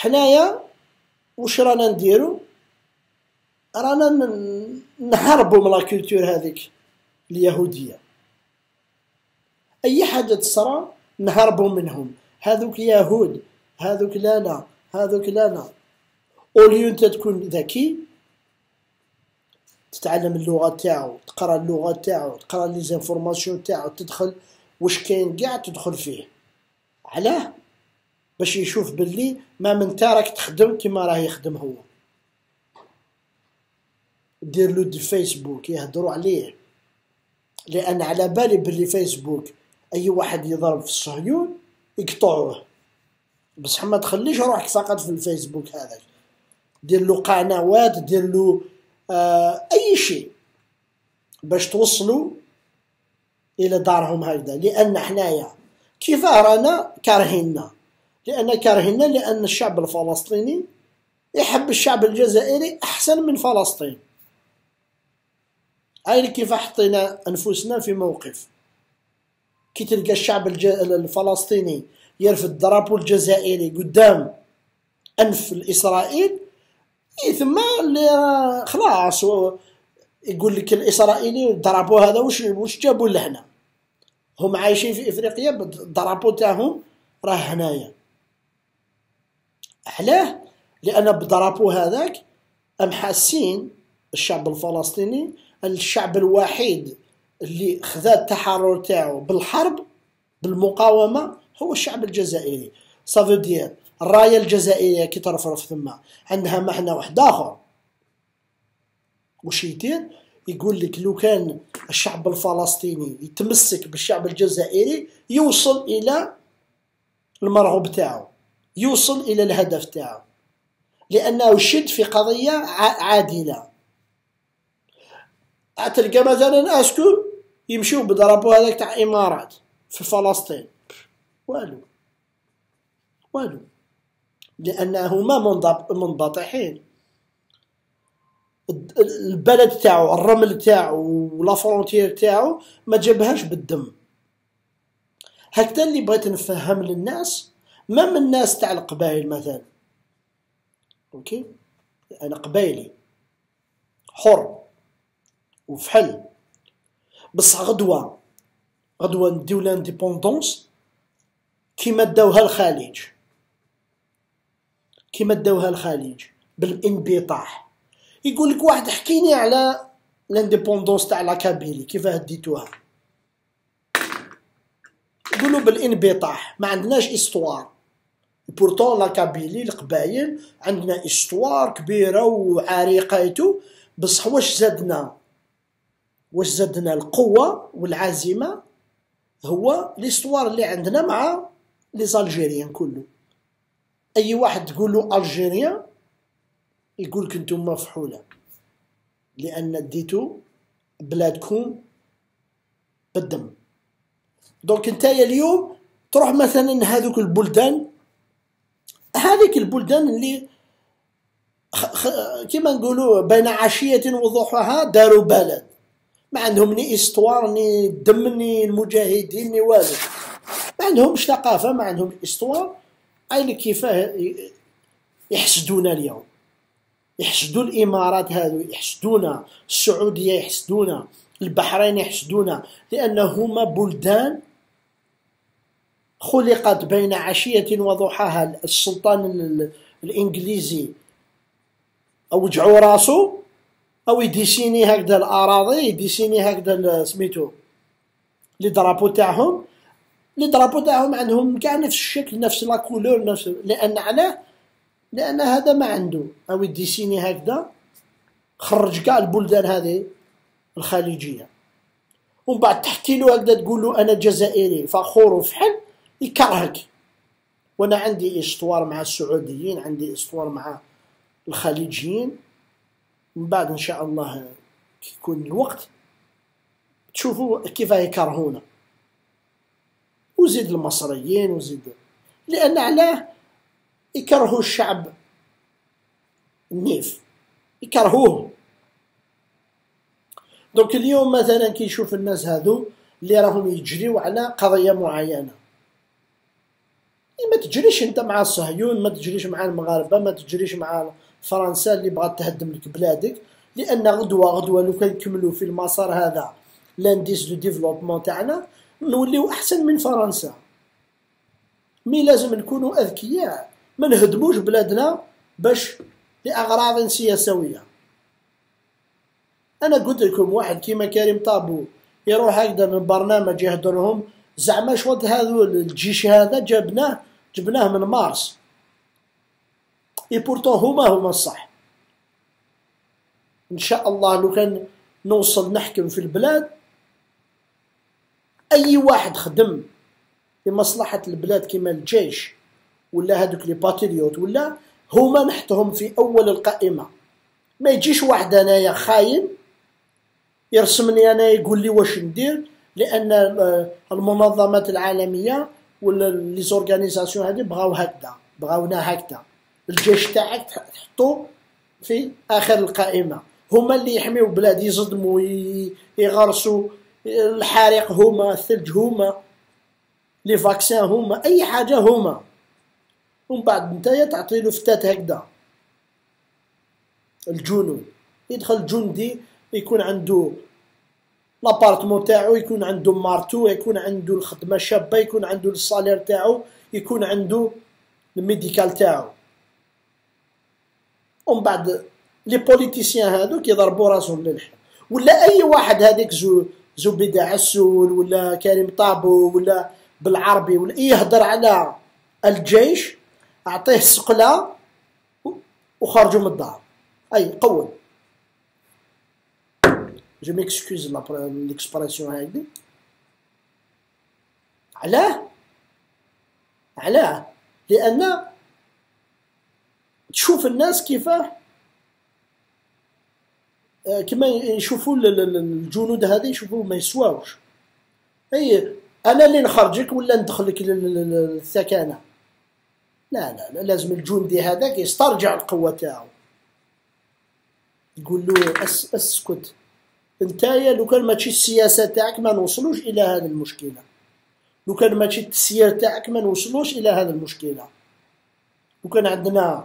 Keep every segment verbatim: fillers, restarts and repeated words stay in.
حنايا واش رانا نديرو؟ رانا نهربوا من لا كولتور هذيك اليهوديه. اي حاجه تصرى نهربوا منهم. هذوك يهود، هذوك لا لا، هذوك لا لا. اوليو انت تكون ذكي تتعلم اللغه تاعو، تقرا اللغه تاعو، تقرا لي زانفورماسيون تاعو، تدخل واش كاين كاع تدخل فيه. علاه؟ باش يشوف باللي ما من تارك تخدم كيما راه يخدم هو. دير له دي فيسبوك يهضروا عليه، لان على بالي باللي فيسبوك اي واحد يضرب في الصهيون يقطعوه، بصح ما تخليش روحك فقط في الفيسبوك هذاك. دير له قنوات، دير له آه اي شيء باش توصلوا الى دارهم هكذا. لان حنايا كيفاه رانا كارهيننا؟ لان كارهيننا لان الشعب الفلسطيني يحب الشعب الجزائري احسن من فلسطين. هاي كيف حطينا انفسنا في موقف كي تلقى الشعب الفلسطيني يرفض درابو الجزائري قدام انف الاسرائيل، إيه ثم اللي خلاص يقول لك الاسرائيلي ضربوا هذا واش واش جابوا لهنا؟ هم عايشين في افريقيا، الضربو تاعهم راه هنايا. علاه؟ لان بضربو هذاك ام حاسين الشعب الفلسطيني الشعب الوحيد اللي خذا التحرر تاعو بالحرب بالمقاومه هو الشعب الجزائري. صافو دير الرايه الجزائريه كي ترفرف ثم عندها معنى واحد اخر. واش يدير؟ يقول لك لو كان الشعب الفلسطيني يتمسك بالشعب الجزائري يوصل الى المرغوب تاعو، يوصل الى الهدف تاعو، لانه شد في قضيه عادله. تلقى مثلا اسكو يمشيو بضربوا هذاك تاع امارات في فلسطين، والو والو، لانهما منبطحين. البلد تاعو الرمل تاعو ولا فرونتير تاعو ما جابهاش بالدم. هكذا اللي بغيت نفهم للناس، ما من الناس تاع القبائل مثلا، اوكي انا قبايلي حر وفحل، بصح غدوه غدوه نديو لانديبوندونس كيما داوها الخليج، كيما داوها الخليج بالانبطاح. يقول لك واحد حكيني على لانديبوندونس تاع لا كابيلي كيفاه ديتوها، يقولوا بالانبطاح ما عندناش استوار. بورتون لا كابيلي القبايل عندنا استوار كبيره وعريقه، بصح واش زادنا واش زادنا القوه والعزيمه هو الاستوار اللي عندنا مع لي زالجيريان كله. اي واحد تقول له الجيريان يقول لك نتوما فحوله، لان ديتو بلادكم بالدم. دونك نتايا اليوم تروح مثلا هذوك البلدان، هذيك البلدان اللي خ... خ... كيما نقولوا بين عشية وضحاها داروا بلد، ما عندهم ني استوار ني دم ني المجاهدين ني والو، ما عندهمش ثقافة، ما عندهم استوار. عيل كيفاه يحسدونا اليوم، يحسدوا الامارات هذو، يحسدونا السعوديه، يحسدونا البحرين، يحسدونا لانهما بلدان خلقت بين عشيه وضحاها. السلطان الانجليزي اوجعوا راسو او يديسيني هكذا الاراضي، يديسيني هكذا سميتو لي درابو تاعهم، لي درابو تاعهم عندهم كاع نفس الشكل نفس لا كولور نفس. لان علاه؟ لان هذا ما عنده او يديسيني هكذا خرج كاع البلدان هذه الخليجيه، ومن بعد تحكي له هكذا تقول له انا جزائري فخور وفحل يكرهك. وانا عندي استوار مع السعوديين، عندي استوار مع الخليجيين، من بعد ان شاء الله كي يكون الوقت تشوفوا كيف يكرهونا. وزيد المصريين وزيد، لان علاه يكرهوا الشعب النيف، يكرهوه. دونك اليوم مثلا كي يشوف الناس هذو اللي راهم يجريو على قضيه معينه، ما تجريش انت مع الصهيون، ما تجريش مع المغاربه، ما تجريش مع فرنسا اللي بغات تهدم لك بلادك، لان غدوه غدوه لو كان نكملوا في المسار هذا لانديس دو ديفلوبمون تاعنا نوليو احسن من فرنسا. مي لازم نكونوا اذكياء، ما نهدموش بلادنا باش لاغراض سياسويه. انا قلت لكم واحد كيما كريم طابو يروح هكذا من برنامج يهدرهم، زعما شوط هذا الجيش هذا جبناه جبناه من مارس، اي بورتون هما هما الصح. ان شاء الله لو كان نوصل نحكم في البلاد، اي واحد خدم لمصلحة البلاد كيما الجيش ولا هذوك لي باتريوت ولا هما نحطهم في اول القائمة. ما يجيش واحد انايا خاين يرسمني انا يقول لي واش ندير، لان المنظمات العالمية ولا لي زورغانيزاسيون هذه بغاو هكذا، بغاونا هكذا. الجيش تاعك تحطو في اخر القائمة، هما اللي يحميو بلاد، يصدموا يغرسوا الحريق هما، الثلج هما، لي فاكسان هما، اي حاجه هما. ومن بعد نتايا تعطيلو فتات هكذا. الجنود يدخل جندي يكون عنده لابارتمون تاعو، يكون عنده مارتو، يكون عنده الخدمه شابه، يكون عنده الصالير تاعو، يكون عنده الميديكال تاعو. ومن بعد لي بوليتيسيان هذوك يضربوا راسهم للحيط. ولا اي واحد هذيك زو زبيدة عسول ولا كريم طابو ولا بالعربي ولا يهدر على الجيش، اعطيه سقله وخرجوا من الدار. اي قول جو ميكسكوز ليكسبرسيون هذه. علاه علاه لان تشوف الناس كيفاه كما يشوفوا الجنود هذا يشوفوا ما يسواوش. اي انا اللي نخرجك ولا ندخلك للثكنه؟ لا لا لا، لازم الجندي هذاك يسترجع القوه تاعو، يقول له أس اسكت نتايا، لو كان ماشي السياسه تاعك ما نوصلوش الى هذه المشكله، لو كان ماشي التسيير تاعك ما نوصلوش الى هذه المشكله. لو كان عندنا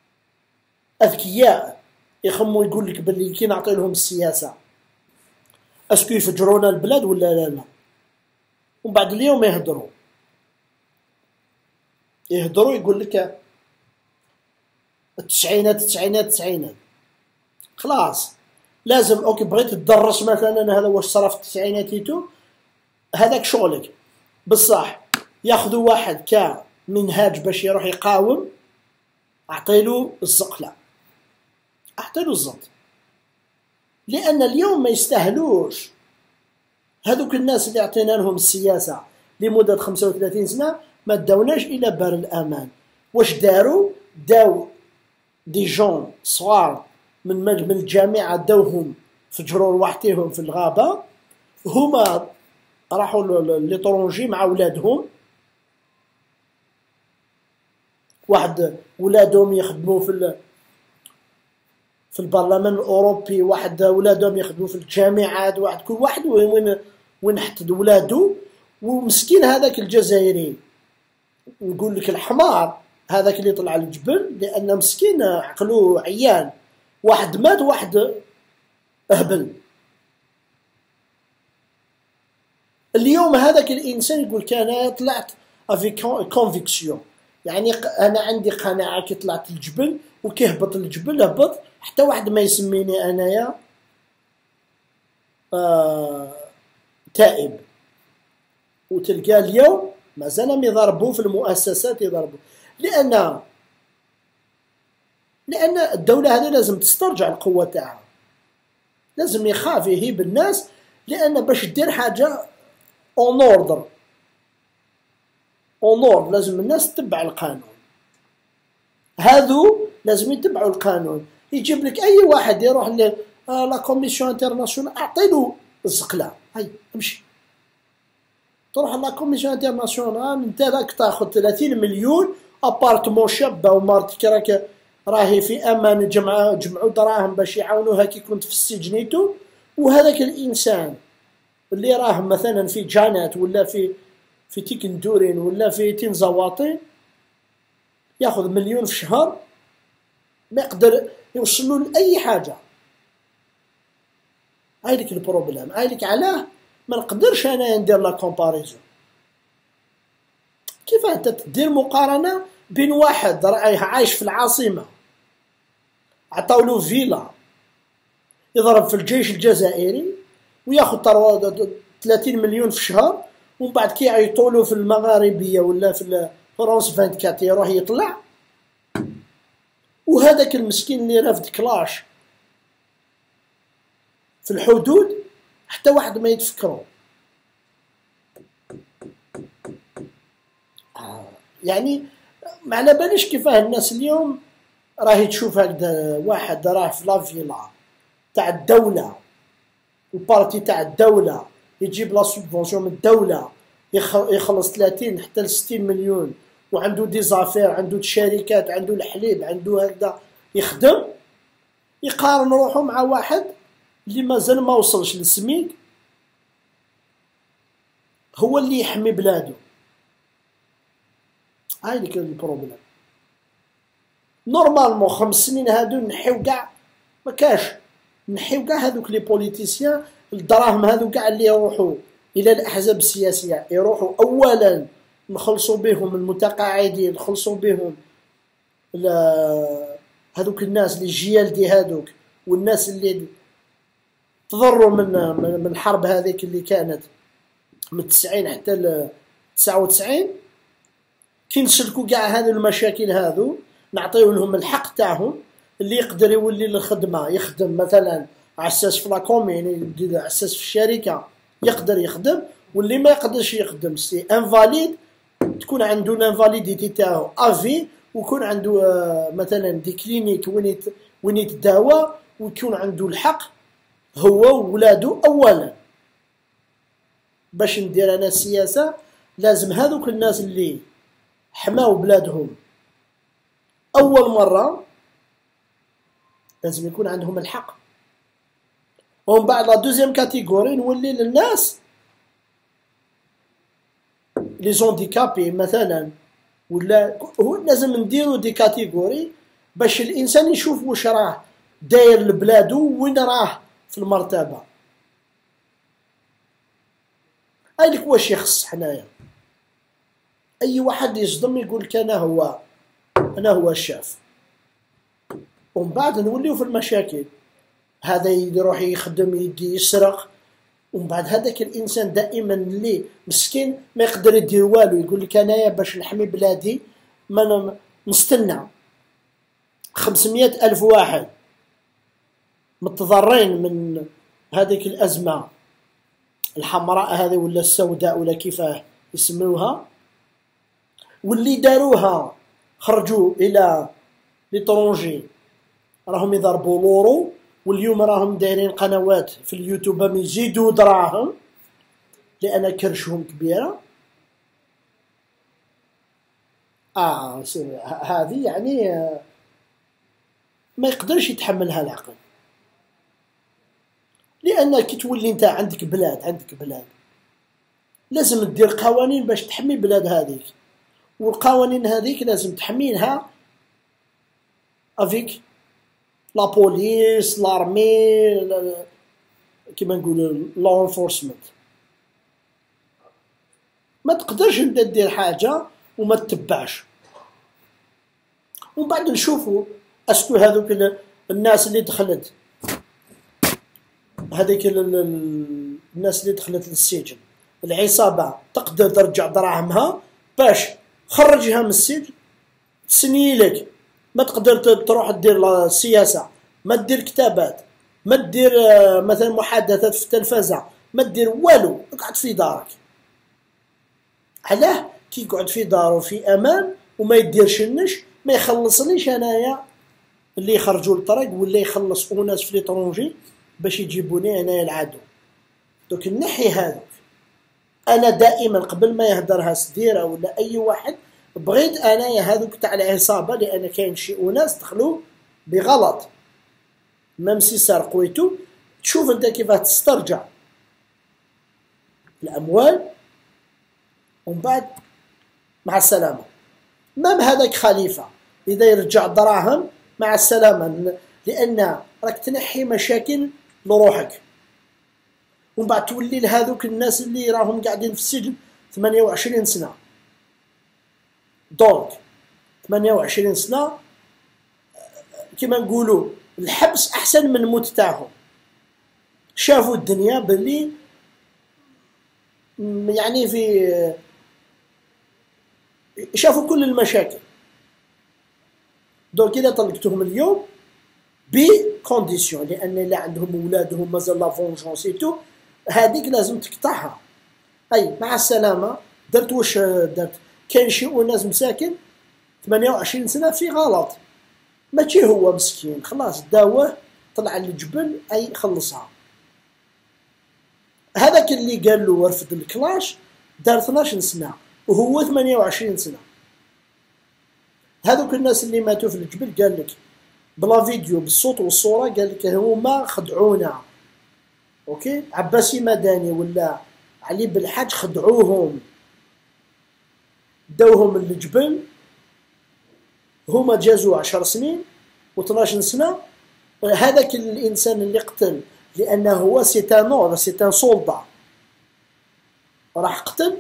اذكياء يخمو يقول لك باللي كي نعطي لهم السياسه اسكو يفجرونا البلاد ولا لا لا، ومن بعد اليوم يهضروا يهضروا يقول لك التسعينات التسعينات التسعينات. خلاص لازم اوكي بغيت تدرس مثلا هذا واش صرا في التسعيناتيتو، هذاك شغلك. بصح ياخذوا واحد كمنهاج باش يروح يقاوم، اعطيلو الزقله، اعطيلو الزط، لان اليوم ما يستاهلوش. هذوك الناس اللي عطينا لهم السياسه لمده خمسة وثلاثين سنه ما داوناش الى بار الامان. واش داروا؟ داو دي جون صغار من من الجامعه، داوهم فجروا لوحدهم في الغابه، هما راحوا ليطرونجي مع ولادهم، واحد ولادهم يخدموا في في البرلمان الاوروبي، واحد ولادهم يخدموا في الجامعات، واحد كل واحد وين وين حط ولادو. ومسكين هذاك الجزائري، نقول لك الحمار هذاك اللي طلع الجبل، لان مسكين عقلو عيان، واحد مات واحد اهبل. اليوم هذاك الانسان يقول كان طلعت افي كونفيكسيون، يعني انا عندي قناعه كي طلعت الجبل وكي هبط الجبل هبط، حتى واحد ما يسميني انايا آه تائب. وتلقى اليوم مازال يضربوا في المؤسسات، يضربوا لان لان الدوله هذه لازم تسترجع القوه تاعها، لازم يخاف يهيب الناس، لان باش دير حاجه اون اوردر اون اوردر لازم الناس تتبع القانون. هذو لازم يتبعوا القانون. يجيب لك اي واحد يروح ل لا كوميسيون انترناسيونال، اعطيله الزقله، هاي امشي تروح لا كوميسيون انترناسيونال، انت راك تاخذ ثلاثين مليون ابارتمون شابه ومارتك راك راهي في امان، جمعوا جمعوا دراهم باش يعاونوها كي كنت في السجنيتو. وهذاك الانسان اللي راه مثلا في جانات ولا في في تيكندورين ولا في تنزواطي، ياخذ مليون في الشهر ما يقدر يوصلوا لأي حاجة. هايليك البروبليم، هايليك علاه ما نقدرش أنا ندير لا كومباريزون. كيف أنت تدير مقارنة بين واحد راه عايش في العاصمة عطاولو فيلا يضرب في الجيش الجزائري وياخذ ثلاثين مليون في الشهر، ومن بعد كيعيطولو في المغاربية ولا في فرنسا أربعة وعشرين يروح يطلع، وهذاك المسكين اللي رافد كلاش في الحدود حتى واحد ما يتفكروا. يعني ما على باليش كيفاه الناس اليوم راهي تشوف هكذا واحد راه في لافيلا تاع الدولة، البارتي تاع الدولة يجيب لا سوبفونسيون من الدولة يخلص ثلاثين حتى ل ستين مليون، وعنده دي زافير، عنده شركات، عنده الحليب، عنده هكذا يخدم، يقارن روحه مع واحد اللي مازال ما وصلش للسميك هو اللي يحمي بلادو. هاي ديك البروبليم. نورمالمون خمس سنين هادو نحيو كاع ما كاش، نحيو كاع هادوك لي بوليتيسيان الدراهم هادو كاع اللي يروحوا الى الاحزاب السياسيه، يروحوا اولا نخلصوا بهم المتقاعدين، نخلصوا بهم هادوك الناس اللي جيال دي هادوك، والناس اللي تضروا من من الحرب هذيك اللي كانت من تسعين حتى ل تسعة وتسعين. كي نسلكوا كاع هذو المشاكل هذو نعطيو لهم الحق تاعهم، اللي يقدر يولي للخدمه يخدم مثلا عساس في لاكومين، يدير عساس في الشركه يقدر يخدم، واللي ما يقدرش يخدم سي انفاليد تكون عنده الانفاليديتي تاعو افي، ويكون عنده مثلا دي كلينيك وين وين يتداوى، ويكون عنده الحق هو وولادو. اولا باش ندير انا السياسه لازم هذوك الناس اللي حماو بلادهم اول مره لازم يكون عندهم الحق، ومن بعد لا دوزيام كاتيجوري نولي للناس لي زونديكابي مثلا، ولا هو لازم نديرو دي كاتيجوري باش الانسان يشوف واش راه داير لبلادو وين راه في المرتبه. هايلك واش يخص حنايا اي واحد يصدم يقول لك انا هو انا هو الشاف، ومن بعد نوليو في المشاكل. هذا يروح يخدم يدي يسرق، ومن بعد هذاك الانسان دائما اللي مسكين ما يقدر يدير والو يقول لك انايا باش نحمي بلادي ما نستنى خمسمية الف واحد متضررين من هذيك الازمه الحمراء هذه ولا السوداء ولا كيفاه يسموها، واللي داروها خرجوا الى ليترونجي راهم يضربوا لورو، واليوم راهم دايرين قنوات في اليوتيوب باش يزيدوا دراهم لان كرشهم كبيره. اه هذه يعني ما يقدرش يتحملها العقل، لان كي تولي انت عندك بلاد عندك بلاد لازم دير قوانين باش تحمي بلاد هذيك، والقوانين هذيك لازم تحمينها افيك لا بوليس لارمي كيما نقولوا لو انفورسمنت. ما تقدرش انت دير حاجه وما تتبعش. ومن بعد نشوفوا اسكو هذوك الناس اللي دخلت هذيك الناس اللي دخلت للسجن العصابه تقدر ترجع دراهمها باش خرجها من السجن تسني لك. ما تقدر تروح دير السياسه، ما دير كتابات، ما دير مثلا محادثات في التلفزه، ما دير والو، اقعد في دارك. علاه كي يقعد في دارو في امان وما يديرش النش ما يخلصنيش انايا اللي يخرجوا للطريق ولا يخلص ناس في ليترونجي باش يجيبوني انايا العدو. دوك نحي هذوك. انا دائما قبل ما يهدرها سديره ولا اي واحد بغيت انايا هذوك تاع العصابه، لان كاين شي اناس دخلوا بغلط ميم سي سرقويتو، تشوف انت كيفاه تسترجع الاموال ومن بعد مع السلامه. مام هذاك خليفة إذا يرجع دراهم مع السلامة، لأن راك تنحي مشاكل لروحك، ومن بعد تولي لهذوك الناس اللي راهم قاعدين في السجن ثمانية وعشرين سنة. دونك ثمانية وعشرين سنة كما نقولوا الحبس أحسن من الموت تاعهم. شافوا الدنيا باللي يعني في شافوا كل المشاكل. دونك إذا طلقتهم اليوم بكونديسيون، لأن اللي عندهم أولادهم مازال لا فونجونس تو هذيك لازم تقطعها. أي مع السلامة، درت واش درت. كاين شي ناس مساكن ثمانية وعشرين سنة في غلط، ماشي هو مسكين خلاص داوه طلع للجبل أي خلصها. هذاك اللي قال له ورفد الكلاش دار اثناش سنة وهو ثمانية وعشرين سنة. هذوك الناس اللي ماتوا في الجبل قال لك بلا فيديو بالصوت والصورة، قال لك هما خدعونا. اوكي، عباسي مدني ولا علي بالحاج خدعوهم، داوهم للجبل، هما جازوا عشر سنين واثناش سنة. هذاك الإنسان اللي قتل لأنه هو سيتان نور سيتان سولدا راح قتل.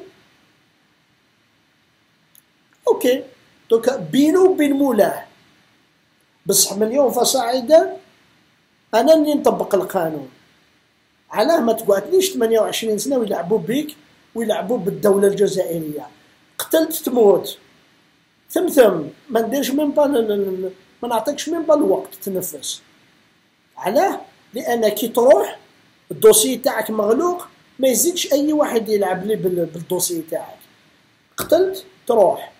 اوكي، دوكا بينو وبين مولاه، بصح من يوم فصاعدا انا اللي نطبق القانون. علاه ما تقعدليش ثمانية وعشرين سنه ويلعبوا بيك ويلعبوا بالدوله الجزائريه؟ قتلت تموت، ثم ثم ما نديرش من با ما نعطيكش من با الوقت تنفس. علاه؟ لان كي تروح الدوسي تاعك مغلوق، ما يزيدش اي واحد يلعب لي بالدوسي تاعك. قتلت تروح،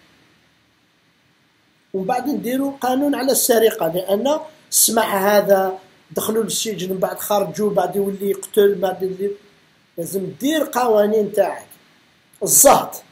ومن بعد نديروا قانون على السرقه، لان سمع هذا دخلوا للسجن من بعد خرجوا بعد يولي يقتل بعد اللي لازم دير قوانين تاعك. الزهط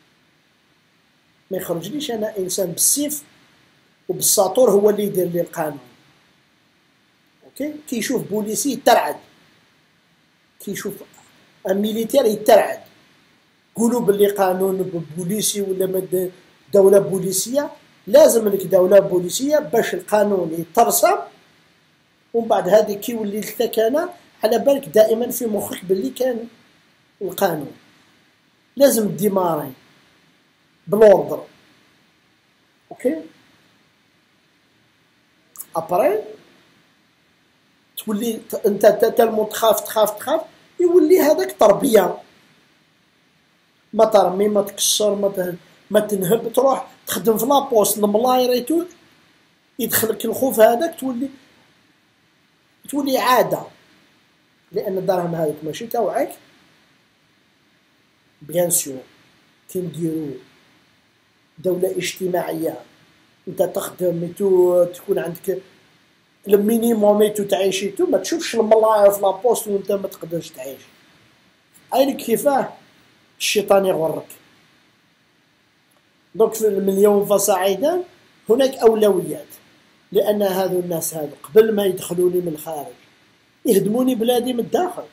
ما يخرجليش انا انسان بالسيف وبالساطور هو اللي يدير لي القانون. اوكي، كي يشوف بوليسي يترعد، كي يشوف ميليتير يترعد. قولوا باللي قانون بوليسي ولا دولة بوليسية، لازم لك دولة بوليسية باش القانون يترسم، ومن بعد هذه كي يولي لك انا على بالك دائما في مخك باللي كان القانون. لازم ديماري بلوردر. اوكي، ابري تولي انت تلمو تخاف تخاف تخاف، يولي هذاك تربيه. ما ترمي ما تكسر ما ما تنهب، تروح تخدم في لابوست الملايريتو يدخلك الخوف هذاك، تولي تولي عاده. لان الدراهم هذيك ماشي تاوعك. بيان سور كي نديرو دوله اجتماعيه، انت تخدم تو تكون عندك المينيموم تو تعيشي تو، ما تشوفش الملاير في لابوست وانت ما تقدرش تعيش. عينك كيفاه الشيطان يغرك. دونك في المليون فصاعدا هناك اولويات، لان هذو الناس هذو قبل ما يدخلوني من الخارج يهدموني بلادي من الداخل.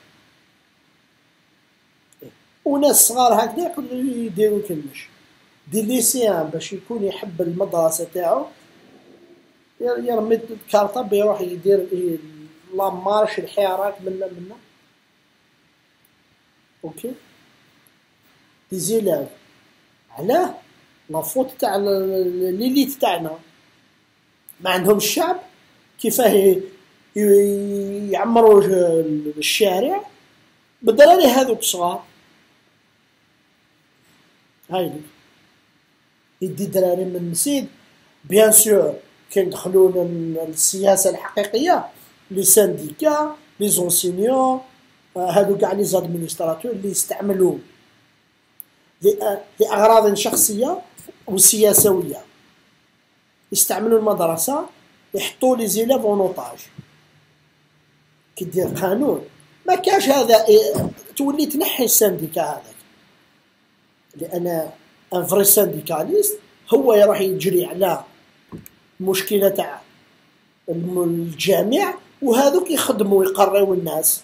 وناس صغار هكذا يقدروا يديروا كلش. دي ليسيان باش يكون يحب المدرسه تاعو يرمي الكارطه بيروح يدير لامارش الحراك منا منا. اوكي، دي زيلاف. علاه؟ لافوت تاع ليليت تاعنا ما عندهم الشعب كيفاه يعمروا الشارع بالدراري هذوك الصغار. هاي يدي دراري من المسيد. بيان سور كي ندخلون السياسه الحقيقيه، لي سانديكا لي زونسينيون هادو كاع لي زادمينستراتور اللي يستعملوا لاغراض شخصيه وسياسويه، يستعملوا المدرسه يحطوا لي زيلاف اون اوطاج. كي دير قانون ما كاش هذا إيه تولي تنحي السانديكا هذاك، لان ان فري سانديكاليست هو يروح يجري على المشكله تاع الجامع، وهذوك يخدموا يقريوا الناس.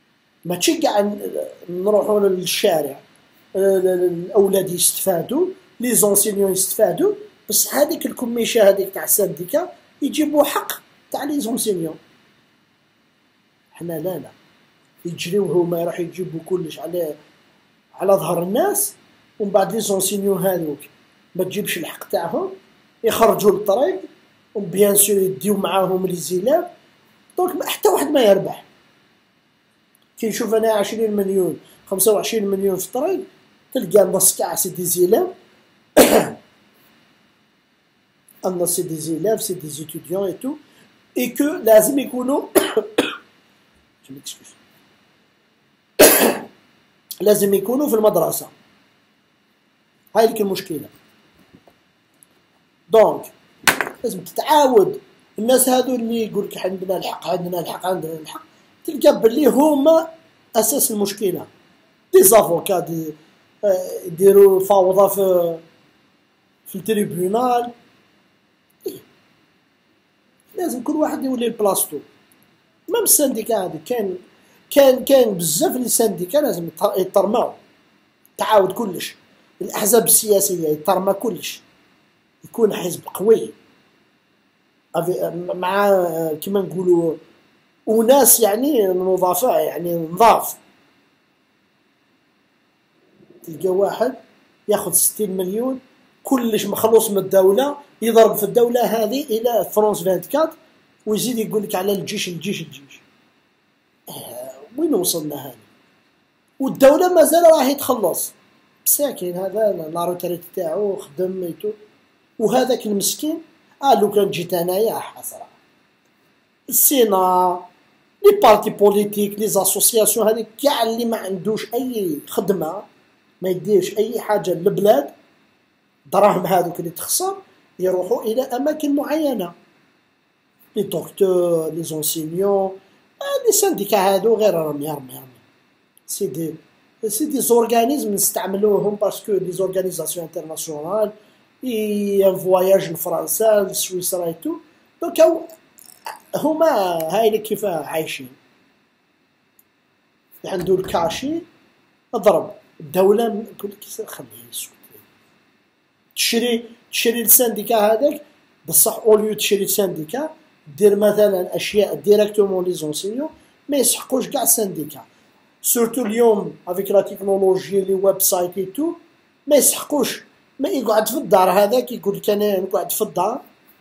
ماشي كاع نروحوا للشارع الاولاد يستفادوا لي زونسينيون يستفادوا، بصح هذيك الكميشه هذيك تاع السانديكا يجيبوا حق تاع لي زونسينيون. حنا لا لا يجريو هما يروحوا يجيبوا كلش على على ظهر الناس، ومن بعد لي زونسينيون هذوك ما تجيبش الحق تاعهم، يخرجوا للطريق وبيان سور يديو معاهم لي زيلاب، دونك حتى واحد ما يربح. كي نشوف انا عشرين مليون خمسة وعشرين مليون في الطريق، تلقى النص كاع سي دي زيلاب النص سي دي زيلاب سي دي زيتوديون اي تو، اي كو لازم يكونوا لازم يكونوا في المدرسة. هاي لك المشكلة. دونك لازم تتعاود الناس هادو اللي يقولك عندنا الحق عندنا الحق عندنا الحق، تلقى بلي هما أساس المشكلة. دي زافوكا دي يديروا فوضى في في التريبيونال. لازم كل واحد يولي لبلاصتو. مام السانديكا هادي كان كان كان بزاف لي سانديكا لازم يترماو، تعاود كلش. الأحزاب السياسية يترمى كلش، يكون حزب قوي مع كما نقولوا وناس يعني نظافاء يعني نظاف. تلقى واحد ياخذ ستين مليون كلش مخلوص من الدولة، يضرب في الدولة هذه إلى فرنسا أربعة وعشرين ويزيد يقول لك على الجيش الجيش الجيش. آه وين وصلنا هذه؟ والدولة مازال راهي تخلص مساكين. هذا لا روتريت تاعو خدم ميتو، وهذاك المسكين اه لو كان جيت انايا حسرة. السينا لي بارتي بوليتيك لي زاسوسياسيون هذيك كاع اللي ما عندوش اي خدمة ما يديرش اي حاجة للبلاد، دراهم هذوك اللي تخسر يروحوا الى اماكن معينة. لي دكتور لي زونسينيون لي سانديكا هادو غير رمي رمي رمي. سي دي سي دي زورغانيزم نستعملوهم باسكو لي زورغانيزاسيون انترناسيونال ي فواياج لفرنسا لسويسرا ايتو، دونك هما هاي اللي كيف عايشين. عنده الكاشي اضرب الدولة يقول لك خليه يسكت. تشري تشري السانديكا هذاك بصح اوليو تشري السانديكا دير مثلا اشياء ديريكتومون لي زونسينيون ما يسحقوش كاع السانديكا. سورتو اليوم افيك لا تكنولوجي لي ويب سايت اي تو ما يسحقوش، ما يقعد في الدار هذاك يقول لك انا نقعد في الدار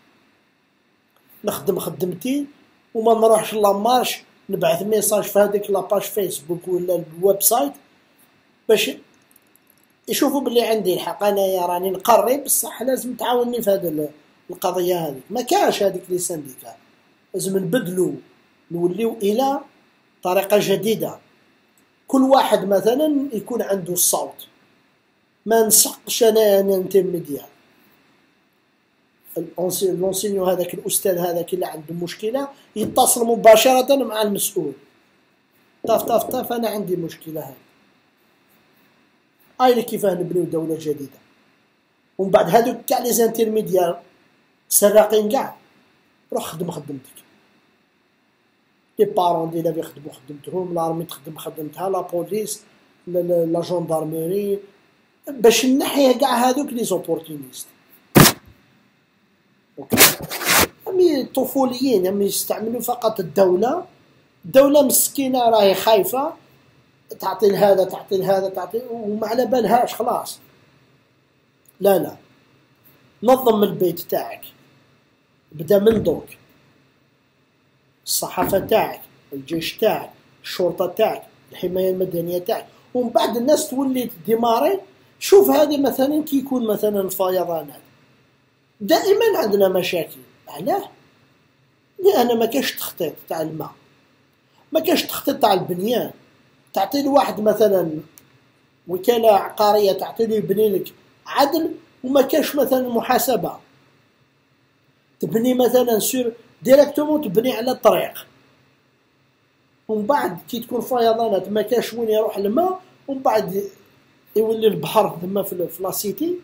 نخدم خدمتي وما نروحش لامارش نبعث ميساج في هذيك لاباج فيسبوك ولا الويب سايت باش يشوفوا بلي عندي الحق. انايا راني نقري بصح لازم تعاونني في هذه القضيه هذيك. ما كاش هذيك لي سانديكا، لازم نبدلوا نوليو الى طريقه جديده. كل واحد مثلا يكون عنده الصوت، ما نسقش انا انا انترميديار. لونسينيو هذاك الاستاذ هذاك اللي عنده مشكله يتصل مباشره مع المسؤول، طاف طاف طاف انا عندي مشكله هاي. هاي اللي كيفاه نبنيو دوله جديده. ومن بعد هذوك كاع لي زانترميديار سراقين كاع، روح خدم خدمتك. لي بارون ديالها يخدموا خدمتهم، لارمي تخدم خدمتها، لا بوليس لا جوندارميري، باش نحي كاع هذوك لي زوبورتونيست. امي طفوليين امي يستعملوا فقط الدوله. الدوله مسكينه راهي خايفه تعطي لهذا تعطي لهذا تعطي وما على بالهاش خلاص. لا لا نظم البيت تاعك، بدا من دوك الصحافه تاعك، الجيش تاعك، الشرطه تاعك، الحمايه المدنيه تاعك، ومن بعد الناس تولي ديماري. شوف هذه مثلا كي يكون مثلا الفيضانات دائما عندنا مشاكل. علاه؟ لان ما كاش تخطيط تاع الماء، ما كاش تخطيط تاع البنيان. تعطي لواحد مثلا وكاله عقاريه تعطي له يبني لك عدل وما كاش مثلا محاسبه. تبني مثلا سور ديريكتومون تبني على الطريق، ومن بعد كي تكون فيضانات ما كاش وين يروح الماء، ومن بعد يولي البحر ثم في لاسيتي.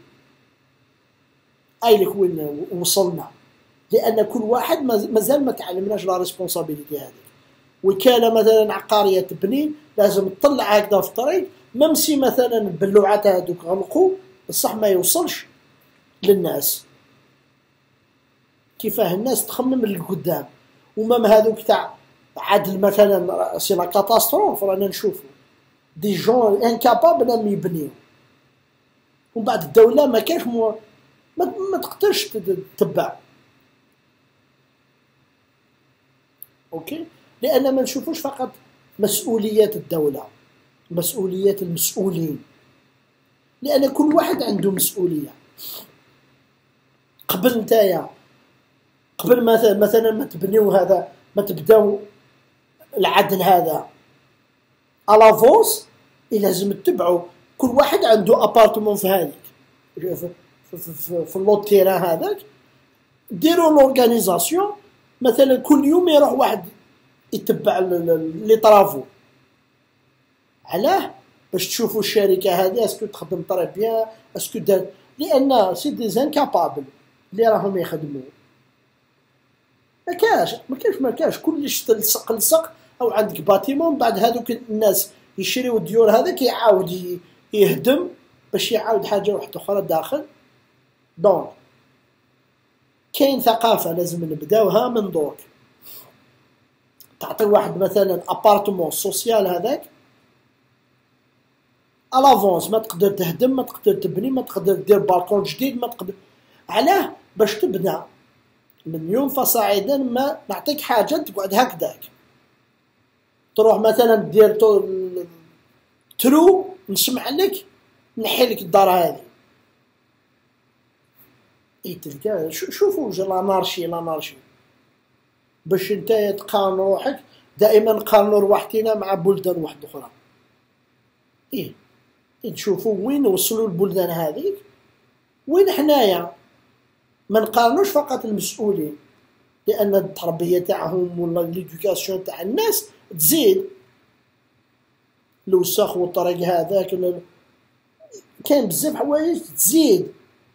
اي لك وين وصلنا، لان كل واحد مازال ما تعلمناش لا ريسبونسابيلتي هذه. وكاله مثلا عقاريه تبني لازم تطلع هكذا في الطريق، ممسي مثلا البلوعات هذوك غلقوا بصح ما يوصلش للناس. كيفاه الناس تخمم للقدام، ومام هذوك تاع عدل مثلا سي لا كاتاستروف رانا نشوفو دي جون انكابابل راهم يبنيو، ومن بعد الدولة ما كاش مو ما, ما تقدرش تتبع. اوكي، لان ما نشوفوش فقط مسؤوليات الدولة، مسؤوليات المسؤولين، لان كل واحد عنده مسؤولية. قبل نتايا قبل مثلا مثلا ما تبنيو هذا، ما تبداو العدل هذا الافونس، لازم تتبعوا كل واحد عنده ابارتمون في هذيك في, في, في, في اللوت تيران هذاك، ديروا لورغانيزاسيون. مثلا كل يوم يروح واحد يتبع لي طرافو. علاه؟ باش تشوفوا الشركه هذه اسكو تخدم طري بيان، اسكو دار، لان سي دي زانكابابل اللي راهم يخدموا. ما كاش ما كاش ما كاش كلش تلصق لصق، او عندك باتيمون بعد هذوك الناس يشريو الديور هذاك يعاود يهدم باش يعاود حاجه واحده اخرى داخل. دونك كاين ثقافه لازم نبداوها من دوك. تعطي واحد مثلا ابارتمون سوسيال هذاك الافونس، ما تقدر تهدم، ما تقدر تبني، ما تقدر دير بالكون جديد، ما تقدر. علاه؟ باش تبدا من يوم فصاعدا ما نعطيك حاجه تقعد هكذاك، تروح مثلا دير ترو نسمع لك نحي لك الدار هذه. اي تلقى شوفوا لانارشي لانارشي باش نتايا تقارن روحك. دائما نقارنوا رواحتنا مع بلدان واحده اخرى. ايه نشوفوا وين وصلوا البلدان هذيك وين حنايا. ما نقارنوش فقط المسؤولين، لان التربيه تاعهم ولا ليدوكاسيون تاع الناس تزيد. الوسخ والطريق هذاك كاين بزاف حوايج تزيد.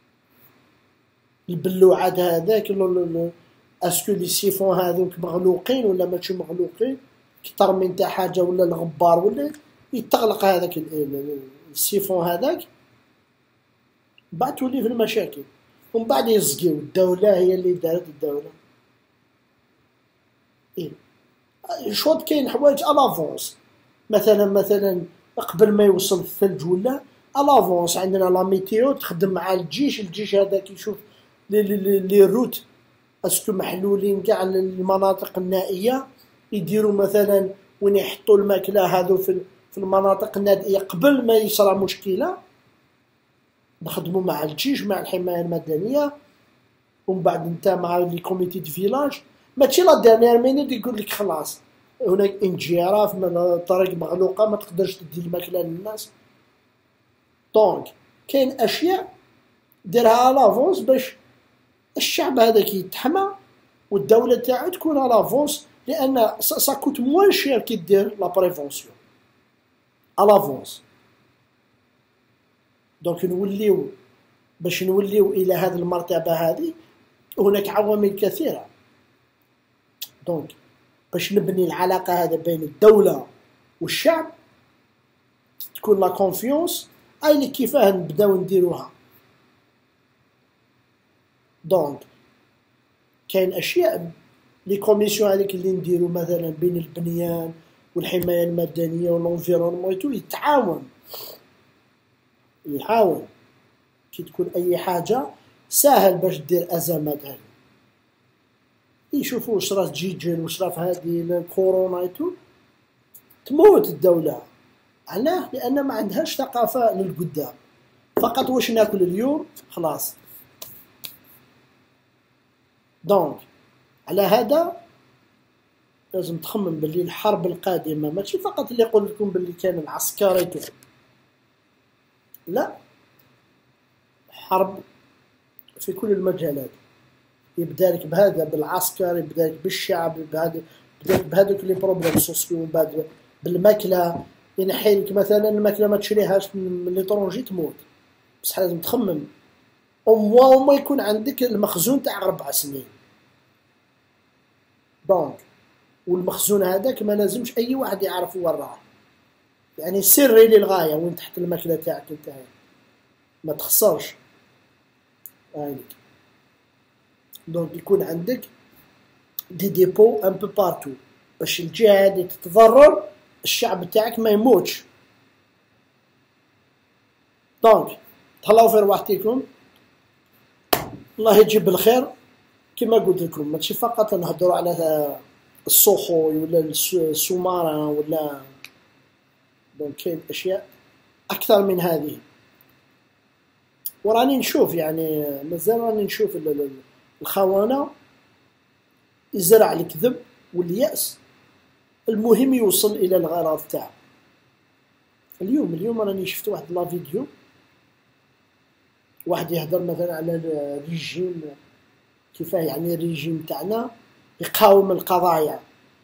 البلوعات هذاك اسكو لي سيفون هذوك مغلوقين ولا ماشي مغلوقين، كتر من تاع حاجه ولا الغبار ولا يتغلق هذاك السيفون هذاك، بعد تولي في المشاكل. ومن بعد يزقيو الدولة هي اللي دارت الدولة. إيه شوط كاين حوايج الافونس. مثلا مثلا قبل ما يوصل الثلج ولا الافونس عندنا لا ميتيو تخدم مع الجيش، الجيش هذاك يشوف لي لي لي روت اسكو محلولين كاع المناطق النائية، يديروا مثلا وين يحطوا الماكلة هذو في في المناطق النائية قبل ما يصرى مشكلة. نخدموا مع الجيش مع الحماية المدنية، ومن بعد نتا مع لي كوميتي دو فيلاج. ماشي لا ديرنيير مينوت يقول لك خلاص هناك انجراف من الطريق مغلوقة ما تقدرش تدي الماكلة للناس. دونك كاين اشياء ديرها لافونس باش الشعب هذاك يتحمى والدولة تاعو تكون لافونس، لان سا كوت موان شير كي دير لا بريفونسيون لافونس. دونك نوليو باش نوليو الى هذه المرتبه هذه هناك عوامل كثيره. دونك باش نبني العلاقه هذا بين الدوله والشعب تكون لا كونفيونس، اي اللي كيفاه نبداو نديروها. دونك كاين اشياء لي كوميسيون هذيك اللي نديرو مثلا بين البنيان والحمايه المدنيه والانفيرونمون يتو يتعاون يحاول كي تكون اي حاجه ساهل باش دير ازمات هذه. يشوفوا واش راه جيجل واش راه هذه الكورونا يتو تموت الدوله. علاه؟ لان ما عندهاش ثقافه للقدام، فقط واش ناكل اليوم خلاص. دونك على هذا لازم تخمم باللي الحرب القادمه ماشي فقط اللي يقول لكم باللي كان العسكري، لا، حرب في كل المجالات. يبدا لك بهذا بالعسكر، يبدا لك بالشعب، بهذا يبدا لك بهذوك لي بروبليم سوسيو، بعد بالماكله. ينحي لك مثلا الماكله ما تشريهاش من ليترونجي تموت، بصح لازم تخمم او موا ما يكون عندك المخزون تاع ربع سنين. دونك والمخزون هذاك ما لازمش اي واحد يعرف وين راه، يعني سري للغايه وين تحت الماكله تاعك انت. ما تخسرش. هاي دونك يكون عندك دي ديبو ان بو بارتو باش الجهة هادي تتضرر الشعب تاعك ما يموتش. دونك تهلاو في رواحتكم، الله يجيب الخير. كما قلت لكم ماشي فقط نهضروا على السوخوي ولا السومارا ولا، دونك كاين اشياء اكثر من هذه. وراني نشوف يعني مازال راني نشوف الخونة يزرع الكذب واليأس، المهم يوصل الى الغرض تاعه. اليوم اليوم راني شفت واحد لا فيديو، واحد يهضر مثلا على الريجيم، كيفاه يعني الريجيم تاعنا يقاوم القضايا.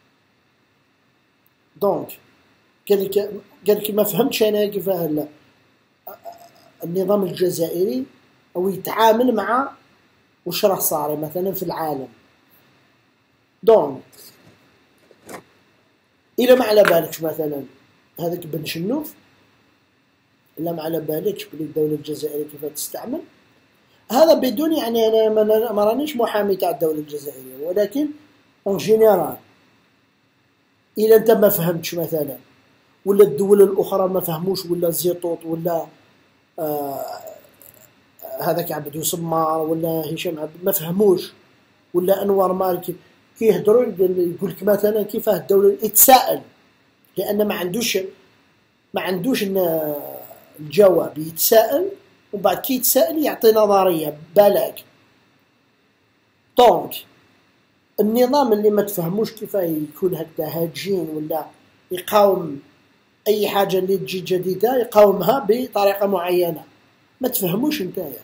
دونك قال لك قال لك ما فهمتش انا كيفاه النظام الجزائري او يتعامل مع واش راه صار مثلا في العالم. دونك الى ما على بالكش مثلا هذاك بن شنوف، الا ما على بالكش بلي الدوله الجزائريه كيف تستعمل هذا، بدون يعني انا ما رانيش محامي تاع الدوله الجزائريه، ولكن اون جينيرال الا انت ما فهمتش مثلا ولا الدول الاخرى ما فهموش ولا زيطوط ولا آه هذاك عبدو سمار ولا هشام عبد ما فهموش ولا انوار مالكي كيهضروا يقول لك مثلا كيفاه الدوله يتساءل، لان ما عندوش ما عندوش الجواب، يتساءل ومن بعد كي يتساءل يعطي نظريه بالك. دونك النظام اللي ما تفهموش كيفاه يكون هكذا هاجين ولا يقاوم اي حاجه اللي تجي جديده يقاومها بطريقه معينه، ما تفهموش نتايا،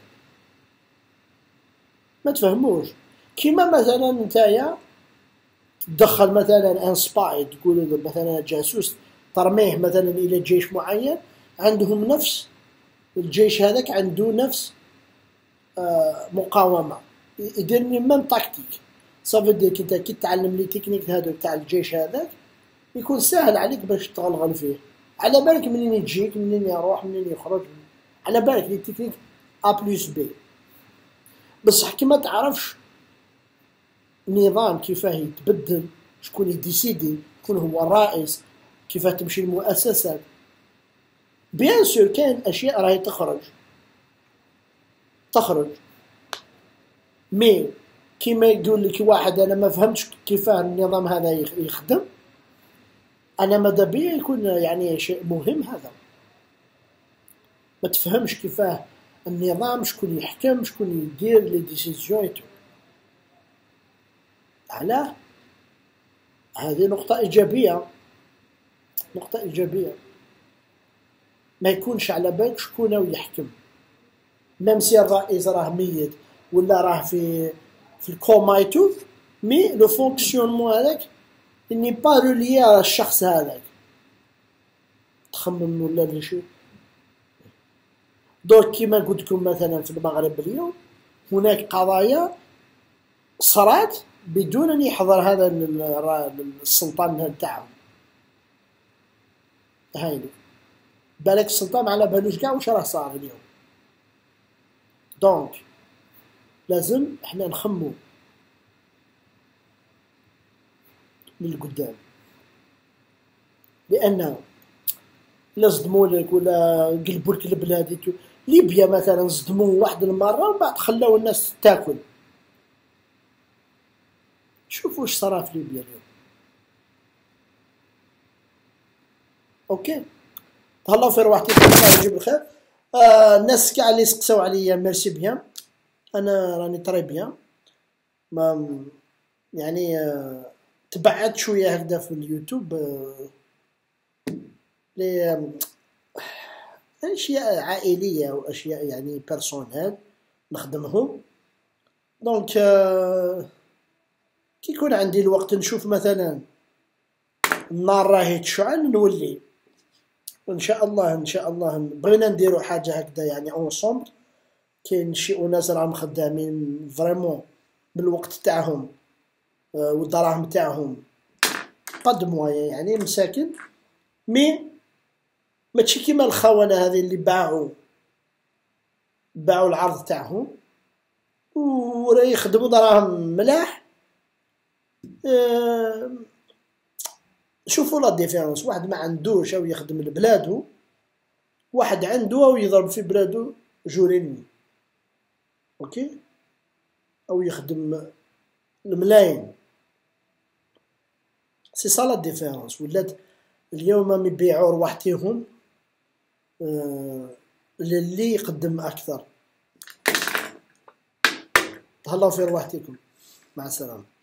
ما تفهموش. كيما مثلا نتايا تدخل مثلا ان سباي، تقول مثلا جاسوس ترميه مثلا الى جيش معين، عندهم نفس الجيش هذاك عنده نفس آه مقاومه، يدير ميم تاكتيك. صافي ديك انت كي تعلم لي تكنيك هذا تاع الجيش هذاك يكون سهل عليك باش تغلغل فيه. على بالك منين يجيك منين يروح منين يخرج، على بالك لي تكنيك ا بلس بي. بصح كي ما تعرفش النظام كيفاه يتبدل، شكون يديسيدي، شكون هو الرئيس، كيفاه تمشي المؤسسات، بيان سور كاين اشياء راهي تخرج تخرج مي كيما يقول لك واحد انا ما فهمتش كيفاه النظام هذا يخدم، انا ماذا بيا يكون يعني شيء مهم. هذا ما تفهمش كيفاه النظام، شكون يحكم، شكون يدير لي ديسيزيون. علاه هذه نقطة إيجابية، نقطة إيجابية. ما يكونش على بالك شكون يحكم، ميم سي الرئيس راه ميت ولا راه في في الكومايتو، مي لو فونكسيونمون هذاك اني با روليي على الشخص هذاك. تخمم ولا لي شي. دونك كيما قلت لكم مثلا في المغرب اليوم هناك قضايا صرات بدون ان يحضر هذا السلطان تاعهم. هايلي بالك السلطان على بالوش كاع واش راه صار اليوم. دونك لازم احنا نخمو للقدام، لان لا صدمولك ولا قلبولك البلاد. ليبيا مثلا صدموا واحد المره ومن بعد خلاو الناس تاكل. شوفوا واش صرا في ليبيا اليوم. اوكي تهلاو في رواحتكم، الله يجيب الخير. آه الناس كاع اللي سقساو عليا ميرسي بيان، انا راني طري بيان. ما يعني آه تبعت شويه هكذا في اليوتيوب آه لي آه اشياء عائليه واشياء يعني بيرسونيل نخدمهم. دونك آه كي يكون عندي الوقت نشوف مثلا النار راهي تشعل نولي، وان شاء الله ان شاء الله بغينا نديرو حاجه هكذا يعني اونصومبل. كاين شي ناس راهم خدامين فريمون بالوقت تاعهم آه والدراهم تاعهم قد موايا يعني مساكن، مي ماشي كيما الخونه هذه اللي باعوا باعوا العرض تاعهم وراه يخدموا دراهم ملاح. أه شوفوا لا ديفيرونس، واحد ما عندوش او يخدم لبلادو، واحد عنده او يضرب في بلادو جوريني، اوكي، او يخدم الملايين. سي سا لا ديفيرونس. ولات اليوم يبيعوا رواحتهم أه للي يقدم اكثر. تهلاو في رواحتكم، مع السلامه.